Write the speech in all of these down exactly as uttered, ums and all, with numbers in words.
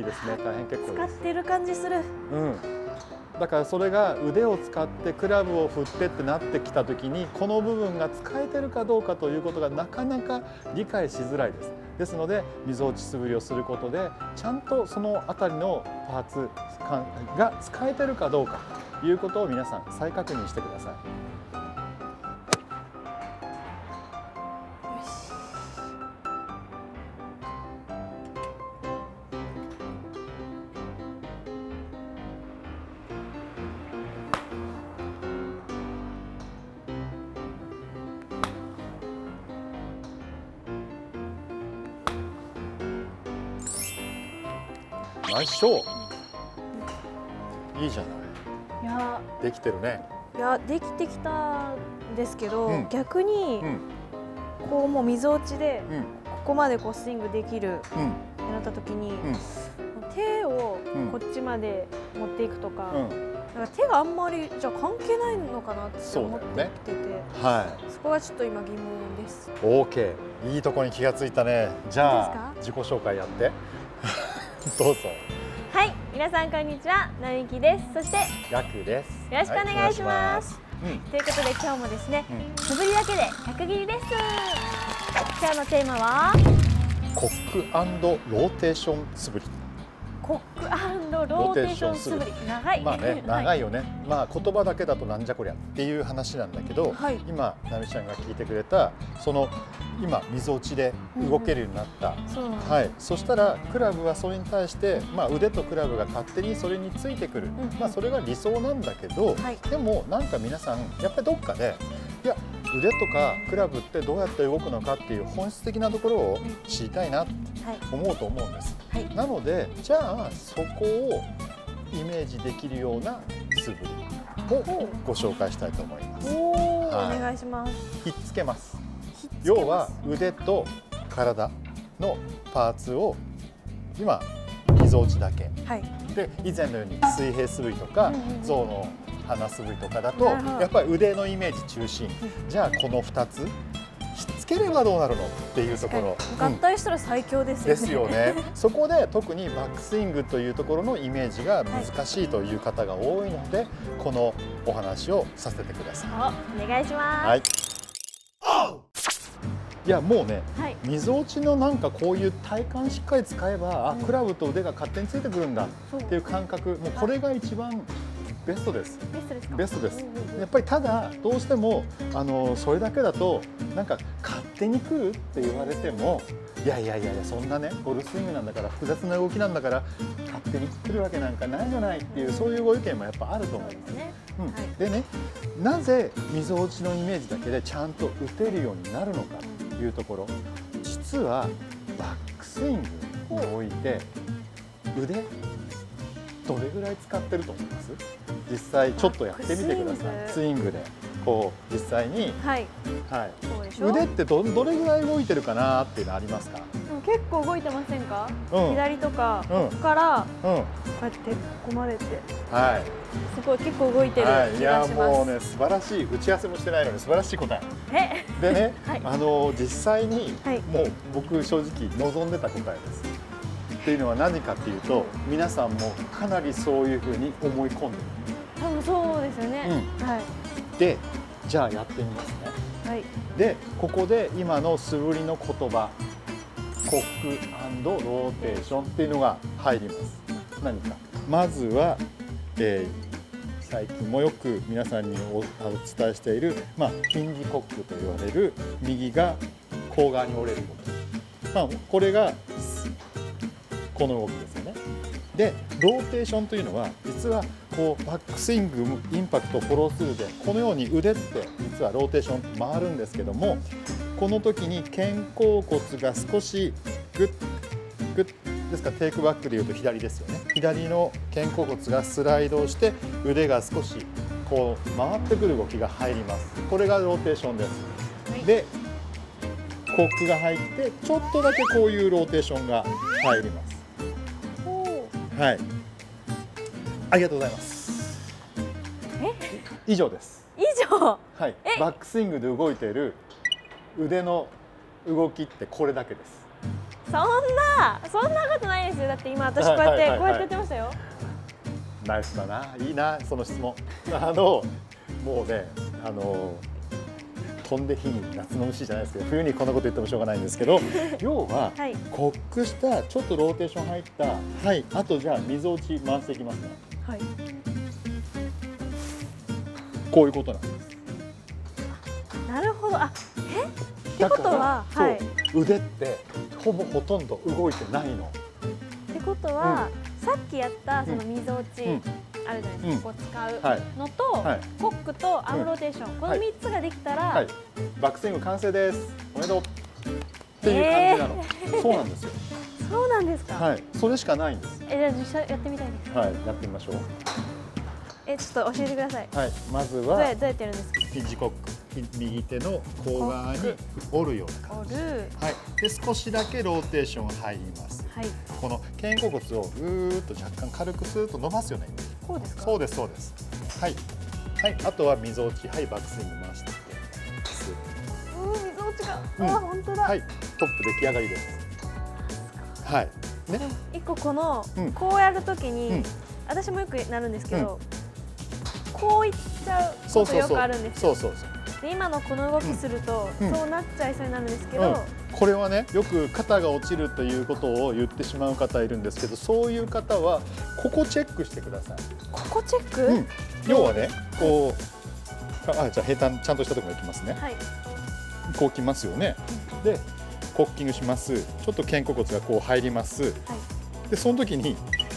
いですね。大変結構です。 使ってる感じする。 うん。だからそれが腕を使ってクラブを振ってってなってきた時に、この部分が使えてるかどうかということがなかなか理解しづらいです。ですのでみぞおち素振りをすることでちゃんとその辺りのパーツが使えてるかどうかということを皆さん再確認してください。ナイスショー。いいじゃない。 いやできてるね。 いやできてきたんですけど、うん、逆に、うん、こうもうみぞおちでここまでこうスイングできるってなった時に、うん、手をこっちまで持っていくとか、うん、なんか手があんまりじゃあ関係ないのかなって思ってきてて、そ、はい、そこはちょっと今疑問です。 オーケー、いいとこに気がついたね。じゃあ自己紹介やって。どうぞ。 はい、皆さんこんにちは、並木です。そしてガクです。 よろしくお願いします。はい、ということで今日もですね、素振りだけで百切りレッスン。今日のテーマはコック&ローテーション素振り。 コック&ローテーション素振り、長い。 まあね、長いよね。はい、まあ言葉だけだとなんじゃこりゃっていう話なんだけど、はい、今なみちゃんが聞いてくれたその今みぞおちで動けるようになった。はい。そしたらクラブはそれに対してまあ腕とクラブが勝手にそれについてくる。うん、まあそれが理想なんだけど、はい、でもなんか皆さんやっぱりどっかでいや腕とかクラブってどうやって動くのかっていう本質的なところを知りたいなって思うと思うんです。はい、なのでじゃあそこをイメージできるような素振りをご紹介したいと思います。 お、はい、お願いします。 ひっつけます。要は腕と体のパーツを今みぞおちだけ、はい、で以前のように水平素振りとか象の鼻素振りとかだとやっぱり腕のイメージ中心。じゃあこのふたつひっつければどうなるのっていうところ、 合体したら最強ですよね。 ですよね。そこで特にバックスイングというところのイメージが難しいという方が多いので、このお話をさせてください。 お願いします。はい。 いやもうね、みぞおちのなんかこういう体幹しっかり使えば、あ、クラブと腕が勝手についてくるんだっていう感覚、もうこれが一番ベストです。 ベストですか？ ベストです。やっぱりただどうしてもあのそれだけだとなんか勝手に来るって言われても、いやいやいやいやそんなねゴルフスイングなんだから複雑な動きなんだから勝手に来るわけなんかないじゃないっていう、そういうご意見もやっぱあると思います。うん、でね、なぜみぞおちのイメージだけでちゃんと打てるようになるのかというところ、実はバックスイングにおいて腕どれぐらい使ってると思います？実際ちょっとやってみてください。スイングでこう実際に、はい、はい、腕ってどどれぐらい動いてるかなっていうのありますか？ 結構動いてませんか？うん、左とか、ここから、うん、こうやってここまでって、はい、すごい結構動いてる気がします。はい、いやもうね素晴らしい、打ち合わせもしてないのに素晴らしい答え。えでね、はい、あの実際に、はい、もう僕正直望んでた答えです。っていうのは何かっていうと、皆さんもかなりそういうふうに思い込んでる。 多分そうですよね。うん、はい。 で、じゃあやってみますね。はい。で、ここで今の素振りの言葉、コック&ローテーションっていうのが入ります。何か。まずは、えー、最近もよく皆さんにお伝えしている、まあヒンジコックと言われる右が甲側に折れる動き。まあこれがこの動きですよね。でローテーションというのは実はこうバックスイングインパクトフォロースルーでこのように腕って実はローテーション回るんですけども、この時に肩甲骨が少しグッグッですからテイクバックでいうと左ですよね。左の肩甲骨がスライドをして腕が少しこう回ってくる動きが入ります。これがローテーションです。はい、でコックが入ってちょっとだけこういうローテーションが入ります。はい、ありがとうございます。え？以上です。 以上。 はい。バックスイングで動いている腕の動きってこれだけです。 そんなそんなことないですよ。だって今私こうやってこうやってやってましたよ。 ナイスだな、いいなその質問。あのもうね、あの飛んで火に夏の虫じゃないですけど、冬にこんなこと言ってもしょうがないんですけど、要は、はい、コックしたちょっとローテーション入った、はい、あとじゃあ溝落ち回していきますね。はい。こういうことなんです。 なるほど。あ、え？ってことは、 はい、腕ってほぼほとんど動いてないの。 ってことは、うん、さっきやったその溝落ち、うん、あるじゃないですか、ここ使うのと、はい、コックとアームローテーション、うん、このみっつができたら、はい、 バックスイング完成です。おめでとうっていう感じなの。えー、そうなんですよ。 そうなんですか。 はい、それしかないんです。 え、じゃあ実際やってみたいです。 はい、やってみましょう。 え、ちょっと教えてください。 はい、まずはどうやってやるんですか。 ヒンジコック、右手の甲側に折るような感じ。はい。で少しだけローテーション入ります。はい。この肩甲骨をぐーっと若干軽くスーッと伸ばすよね。 こうですか。 そうですそうです。はい。はい。あとは溝落ち、はい、バックスイング回していって。 うん、溝落ちが、うん、あ、本当だ。 はい。トップ出来上がりです。はい。 ね。一個この、うん、こうやるときに、うん、私もよくなるんですけど、うん、こういっちゃうことよくあるんですよ。そうそうそう。で今のこの動きすると、うん、そうなっちゃいそうになるんですけど、うん、 これはね、よく肩が落ちるということを言ってしまう方いるんですけど、そういう方はここチェックしてください。 ここチェック？ うん、要はね、こう、あ、じゃあ平坦ちゃんとしたところに行きますね。はい、こうきますよね。でコッキングします。ちょっと肩甲骨がこう入ります。はい、でその時に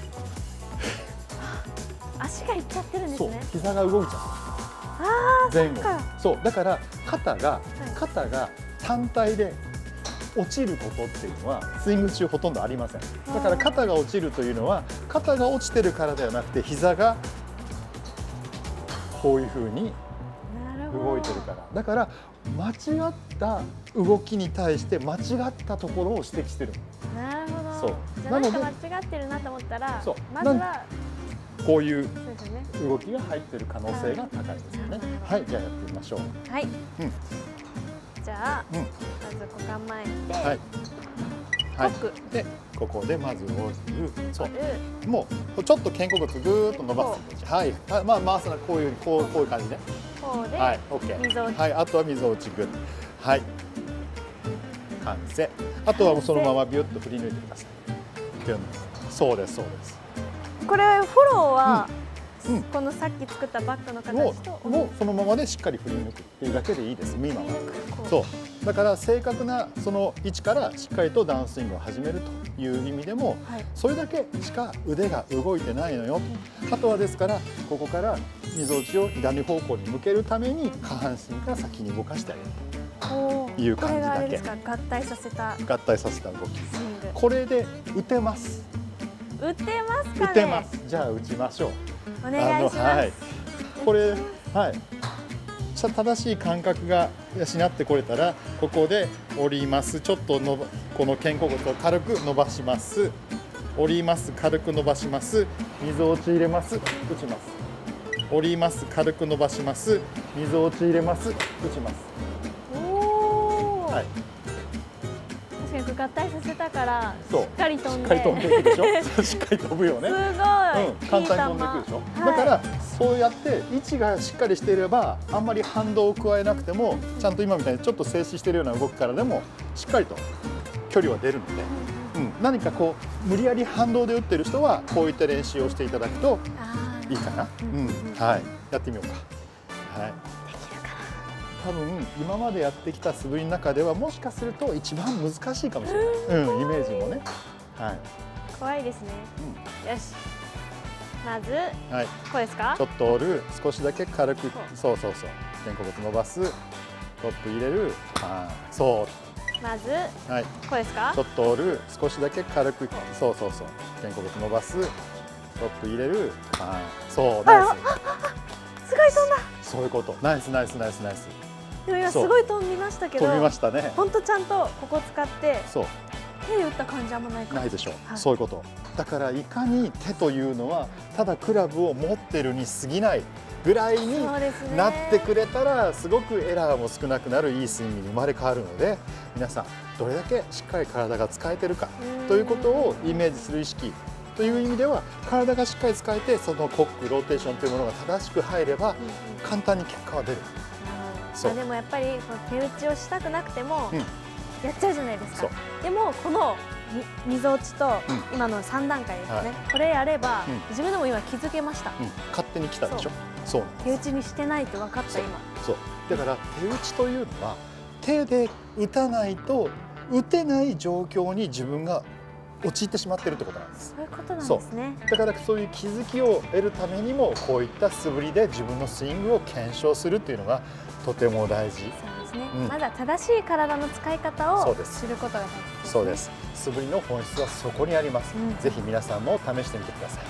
足がいっちゃってるんですね。 そう、膝が動いちゃう。 あー、 前後。そう、だから肩が、はい、肩が単体で落ちることっていうのはスイング中ほとんどありません。だから肩が落ちるというのは肩が落ちてるからではなくて、膝がこういうふうに動いてるから。だから間違った動きに対して間違ったところを指摘してる。 なるほど。そう。じゃあなんか間違ってるなと思ったら、そう、まずはこういう動きが入っている可能性が高いですよね。はい、じゃあやってみましょう。はい。うん。 じゃあ、うん、まず股間前で、はい。 はい。で、ここでまず折る。そう。もうちょっと肩甲骨ぐーっと伸ばす。はい。まあ回すのはこういうこうこういう感じね。 こうで、 はい、オッケー。はい、あとは溝落ちぐ。はい。完成。あとはそのままビュッと振り抜いてください。ビュン。そうですそうです。 これフォローは、うん、このさっき作ったバッグの形ともうそのままでしっかり振り抜くっていうだけでいいです。今はそうだから正確なその位置からしっかりとダウンスイングを始めるという意味でも、はい、それだけしか腕が動いてないのよ、うん、あとはですからここから溝落ちを左方向に向けるために下半身から先に動かしてあげるという感じだけ。 合体させた合体させた動き。これで打てます。 打てますかね。 打てます。じゃあ打ちましょう。 お願いします。はい、 これ、はい。正しい感覚が養ってこれたら、ここで折ります。ちょっとのこの肩甲骨を軽く伸ばします。折ります。軽く伸ばします。溝落ち入れます。打ちます。折ります。軽く伸ばします。溝落ち入れます。打ちます。 おお。はい。合体させたからしっかり飛んで、しっかり飛んでいくでしょしっかり飛ぶよね。すごい、うん、簡単に飛んでいくでしょ、はい、だからそうやって位置がしっかりしていればあんまり反動を加えなくてもちゃんと今みたいにちょっと静止しているような動きからでもしっかりと距離は出るので、うん、何かこう無理やり反動で打ってる人はこういった練習をしていただくといいかな。うん、はい、やってみようか。はい。多分今までやってきた素振りの中ではもしかすると一番難しいかもしれない、うん、イメージもね、はい、 怖いですね、うん、よし、まず、はい、こうですか。 ちょっと折る、少しだけ軽く、そうそうそう、肩甲骨伸ばす、トップ入れる、あー、そう、 まず、はい、こうですか。 ちょっと折る、少しだけ軽く、そうそうそう、肩甲骨伸ばす、トップ入れる、あー、そう、ナイス、すごい飛んだ、 そういうこと、ナイスナイスナイスナイス。 でも今すごい飛びましたけど、 飛びましたね。 本当ちゃんとここ使ってそう手で打った感じあんまないかも。 ないでしょう、はい、そういうこと。だからいかに手というのはただクラブを持ってるに過ぎないぐらいになってくれたらすごくエラーも少なくなるいいスイングに生まれ変わるので、皆さんどれだけしっかり体が使えてるかということをイメージする意識という意味では、体がしっかり使えてそのコックローテーションというものが正しく入れば簡単に結果は出る。 そう、でもやっぱりこの手打ちをしたくなくてもやっちゃうじゃないですか。でもこのみぞ打ちと今のさん段階ですね、はい、これやれば、うん、自分でも今気づけました、うん、 勝手に来たでしょ。そう手打ちにしてないって分かった今。 そうだから手打ちというのは手で打たないと打てない状況に自分が陥ってしまっているってことなんです。 そういうことなんですね。 だからそういう気づきを得るためにもこういった素振りで自分のスイングを検証するっていうのがとても大事。 そうですね、うん、まずは正しい体の使い方を知ることが大事ですね。 そうです。素振りの本質はそこにあります、うん、ぜひ皆さんも試してみてください。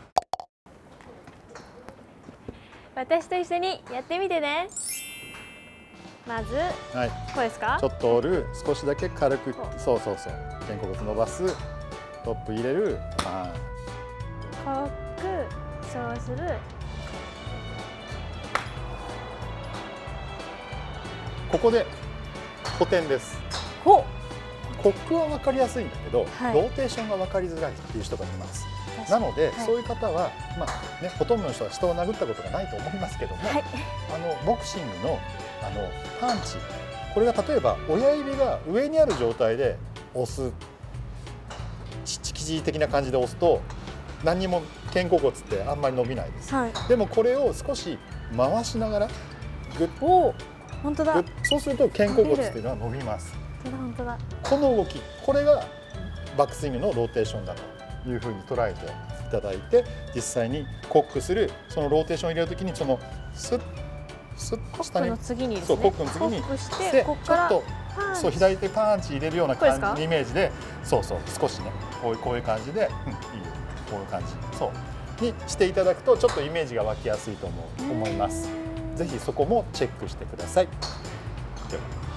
私と一緒にやってみてね。まず、はい、こうですか。 ちょっと折る、少しだけ軽く、そうそうそう、肩甲骨伸ばす、トップ入れる、あコック、そうする。 ここで補填です。 ほコックは分かりやすいんだけど、はい、ローテーションが分かりづらいっていう人がいます。なので、はい、そういう方は、まあね、ほとんどの人は人を殴ったことがないと思いますけども、はい、あのボクシングのあのパンチ、これが例えば親指が上にある状態で押す、チッチキジ的な感じで押すと何にも肩甲骨ってあんまり伸びないです、はい、でもこれを少し回しながらグッと、 本当だ、 そうすると肩甲骨っていうのは伸びます。 本当だ。 この動き、これがバックスイングのローテーションだというふうに捉えていただいて、実際にコックするそのローテーションを入れるときにそのスッスッ下に、 コックの次にですね、 そうコックの次にしてちょっとそう左手パンチ入れるような感じのイメージで、そうそう少しねこういうこういう感じで、うん、いいよこういう感じそうにしていただくとちょっとイメージが湧きやすいと思う思います。ぜひそこもチェックしてください。では。